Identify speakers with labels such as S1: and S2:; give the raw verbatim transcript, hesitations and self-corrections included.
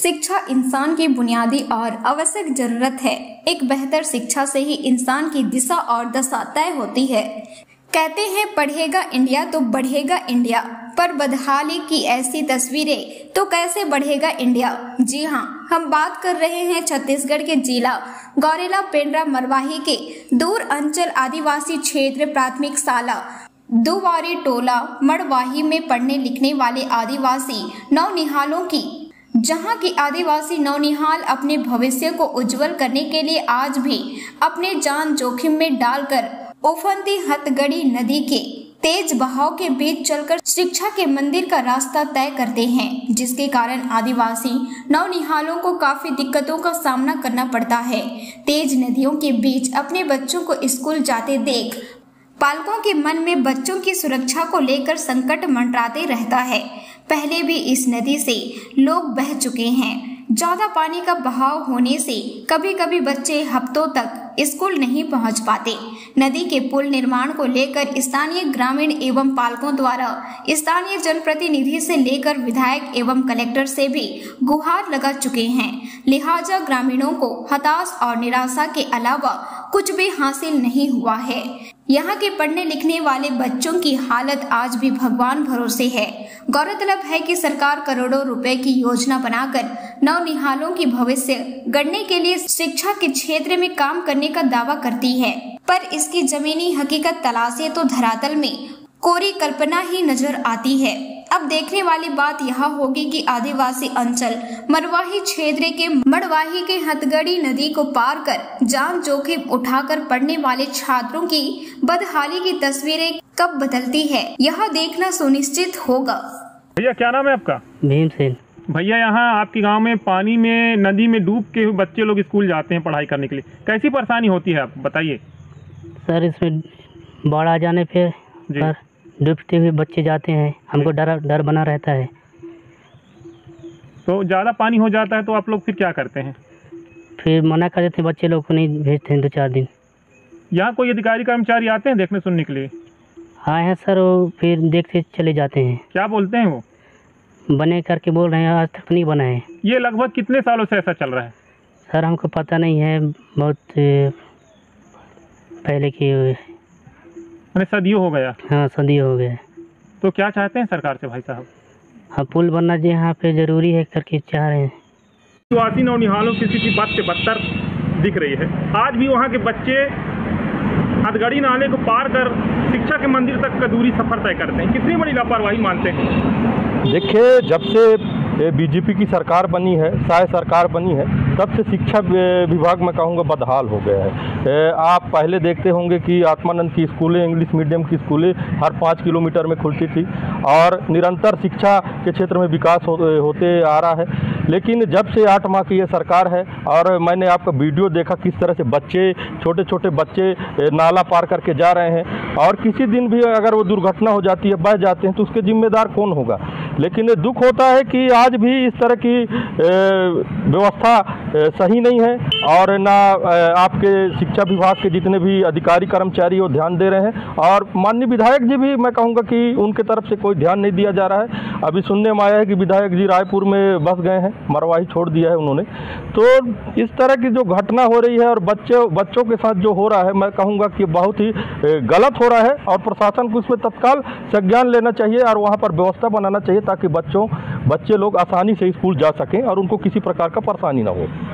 S1: शिक्षा इंसान की बुनियादी और आवश्यक जरूरत है। एक बेहतर शिक्षा से ही इंसान की दिशा और दशा तय होती है। कहते हैं पढ़ेगा इंडिया तो बढ़ेगा इंडिया, पर बदहाली की ऐसी तस्वीरें तो कैसे बढ़ेगा इंडिया। जी हाँ, हम बात कर रहे हैं छत्तीसगढ़ के जिला गौरेला पेंड्रा मरवाही के दूर अंचल आदिवासी क्षेत्र प्राथमिक शाला दुवारी टोला मरवाही में पढ़ने लिखने वाले आदिवासी नौनिहालों की, जहां की आदिवासी नौनिहाल अपने भविष्य को उज्जवल करने के लिए आज भी अपने जान जोखिम में डालकर उफनती हथगड़ी नदी के तेज बहाव के बीच चलकर शिक्षा के मंदिर का रास्ता तय करते हैं, जिसके कारण आदिवासी नौनिहालों को काफी दिक्कतों का सामना करना पड़ता है। तेज नदियों के बीच अपने बच्चों को स्कूल जाते देख पालकों के मन में बच्चों की सुरक्षा को लेकर संकट मंडराते रहता है। पहले भी इस नदी से लोग बह चुके हैं। ज्यादा पानी का बहाव होने से कभी कभी बच्चे हफ्तों तक स्कूल नहीं पहुंच पाते। नदी के पुल निर्माण को लेकर स्थानीय ग्रामीण एवं पालकों द्वारा स्थानीय जनप्रतिनिधि से लेकर विधायक एवं कलेक्टर से भी गुहार लगा चुके हैं। लिहाजा ग्रामीणों को हताश और निराशा के अलावा कुछ भी हासिल नहीं हुआ है। यहाँ के पढ़ने लिखने वाले बच्चों की हालत आज भी भगवान भरोसे है। गौरतलब है कि सरकार करोड़ों रुपए की योजना बनाकर नौनिहालों की भविष्य गढ़ने के लिए शिक्षा के क्षेत्र में काम करने का दावा करती है, पर इसकी जमीनी हकीकत तलाशे तो धरातल में कोरी कल्पना ही नजर आती है। अब देखने वाली बात यह होगी कि आदिवासी अंचल मरवाही क्षेत्र के मरवाही के हथगड़ी नदी को पार कर जान जोखिम उठाकर पढ़ने वाले छात्रों की बदहाली की तस्वीरें कब बदलती है, यह देखना सुनिश्चित होगा।
S2: भैया क्या नाम है आपका?
S3: भीमसेन।
S2: भैया यहाँ आपके गांव में पानी में नदी में डूब के बच्चे लोग स्कूल जाते हैं पढ़ाई करने के लिए, कैसी परेशानी होती है आप बताइए।
S3: सर इसमें बाढ़ आ जाने पे डूबते हुए बच्चे जाते हैं, हमको डर डर बना रहता है।
S2: तो ज़्यादा पानी हो जाता है तो आप लोग फिर क्या करते हैं?
S3: फिर मना कर देते हैं, बच्चे लोग को नहीं भेजते हैं दो चार दिन।
S2: यहाँ कोई अधिकारी कर्मचारी आते हैं देखने सुनने के लिए?
S3: आए हैं सर, वो फिर देखते चले जाते हैं।
S2: क्या बोलते हैं वो?
S3: बने करके बोल रहे हैं, आज तक नहीं बना है।
S2: ये लगभग कितने सालों से ऐसा चल रहा है?
S3: सर हमको पता नहीं है, बहुत पहले की
S2: मैंने सदियों हो गया।
S3: हाँ सदियों हो गया।
S2: तो क्या चाहते हैं सरकार से भाई साहब?
S3: हाँ पुल बनना जी यहाँ पे ज़रूरी है करके चाह रहे हैं।
S2: आदिवासी नौनिहालों की स्थिति बद से बदतर दिख रही है। आज भी वहाँ के बच्चे हथगड़ी नाले को पार कर शिक्षा के मंदिर तक का दूरी सफर तय करते हैं। कितनी बड़ी लापरवाही मानते हैं?
S4: देखिए, जब से बीजेपी की सरकार बनी है, साय सरकार बनी है, तब से शिक्षा विभाग में कहूँगा बदहाल हो गया है। आप पहले देखते होंगे कि आत्मानंद की स्कूलें, इंग्लिश मीडियम की स्कूलें हर पाँच किलोमीटर में खुलती थी और निरंतर शिक्षा के क्षेत्र में विकास हो, होते आ रहा है। लेकिन जब से आठ माह की ये सरकार है और मैंने आपका वीडियो देखा किस तरह से बच्चे, छोटे छोटे बच्चे नाला पार करके जा रहे हैं, और किसी दिन भी अगर वो दुर्घटना हो जाती है, बह जाते हैं, तो उसके जिम्मेदार कौन होगा। लेकिन दुख होता है कि आज भी इस तरह की व्यवस्था सही नहीं है और ना आपके शिक्षा विभाग के जितने भी अधिकारी कर्मचारी वो ध्यान दे रहे हैं, और माननीय विधायक जी भी मैं कहूँगा कि उनके तरफ से कोई ध्यान नहीं दिया जा रहा है। अभी सुनने में आया है कि विधायक जी रायपुर में बस गए हैं, मरवाही छोड़ दिया है उन्होंने। तो इस तरह की जो घटना हो रही है और बच्चे बच्चों के साथ जो हो रहा है, मैं कहूँगा कि बहुत ही गलत हो रहा है और प्रशासन को इसमें तत्काल संज्ञान लेना चाहिए और वहाँ पर व्यवस्था बनाना चाहिए ताकि बच्चों बच्चे लोग आसानी से स्कूल जा सकें और उनको किसी प्रकार का परेशानी ना हो।